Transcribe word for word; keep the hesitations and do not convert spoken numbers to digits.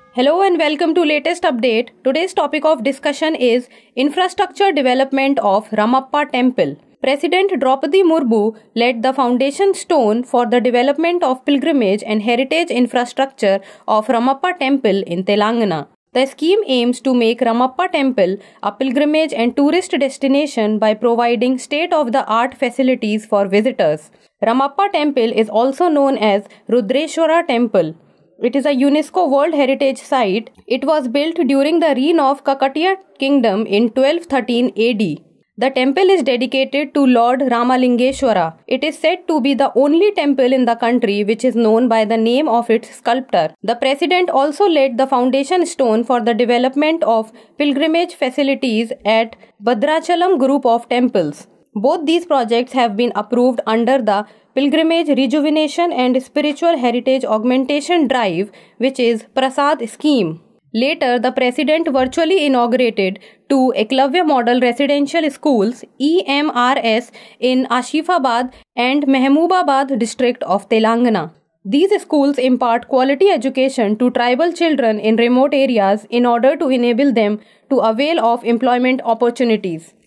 Hello and welcome to latest update. Today's topic of discussion is infrastructure development of Ramappa Temple. President Draupadi Murmu laid the foundation stone for the development of pilgrimage and heritage infrastructure of Ramappa Temple in Telangana. The scheme aims to make Ramappa Temple a pilgrimage and tourist destination by providing state-of-the-art facilities for visitors. Ramappa Temple is also known as Rudreshwara Temple. It is a UNESCO World Heritage Site. It was built during the reign of Kakatiya Kingdom in twelve thirteen A D. The temple is dedicated to Lord Ramalingeshwara. It is said to be the only temple in the country which is known by the name of its sculptor. The president also laid the foundation stone for the development of pilgrimage facilities at Bhadrachalam group of temples. Both these projects have been approved under the Pilgrimage Rejuvenation and Spiritual Heritage Augmentation Drive, which is Prasad scheme. Later, the president virtually inaugurated two Eklavya Model Residential Schools E M R S in Ashifabad and Mehmoobabad district of Telangana. These schools impart quality education to tribal children in remote areas in order to enable them to avail of employment opportunities.